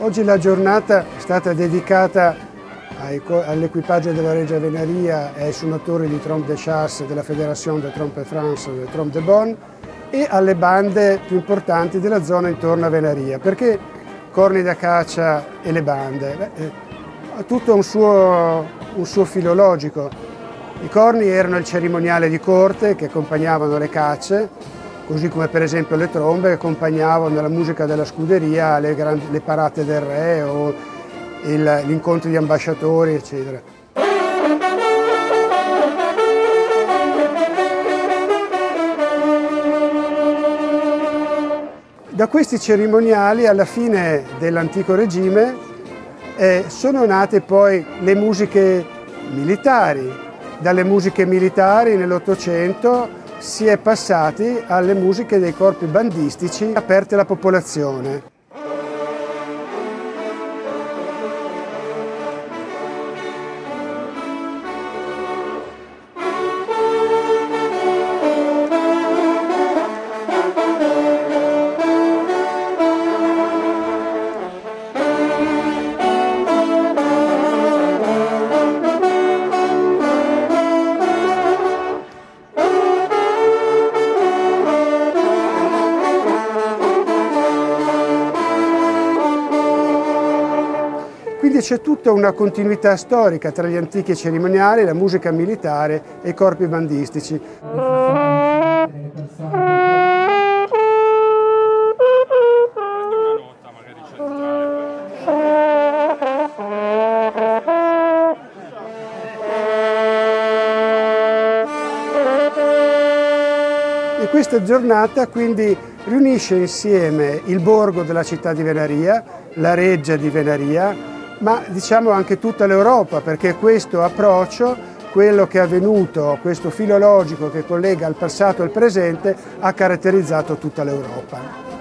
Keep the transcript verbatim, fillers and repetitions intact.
Oggi la giornata è stata dedicata all'equipaggio della Regia Venaria e ai suonatori di trompe de chasse della Fédération de Trompe France e de Trompe de Bonne e alle bande più importanti della zona intorno a Venaria. Perché corni da caccia e le bande? Beh, ha tutto un suo, un suo filologico. I corni erano il cerimoniale di corte che accompagnavano le cacce, così come per esempio le trombe che accompagnavano la musica della scuderia, le, grandi, le parate del re o gli incontri di ambasciatori, eccetera. Da questi cerimoniali, alla fine dell'antico regime, eh, sono nate poi le musiche militari. Dalle musiche militari nell'Ottocento si è passati alle musiche dei corpi bandistici aperte alla popolazione. Quindi c'è tutta una continuità storica tra gli antichi cerimoniali, la musica militare e i corpi bandistici. E questa giornata quindi riunisce insieme il borgo della città di Venaria, la Reggia di Venaria, ma diciamo anche tutta l'Europa, perché questo approccio, quello che è avvenuto, questo filologico che collega il passato e il presente, ha caratterizzato tutta l'Europa.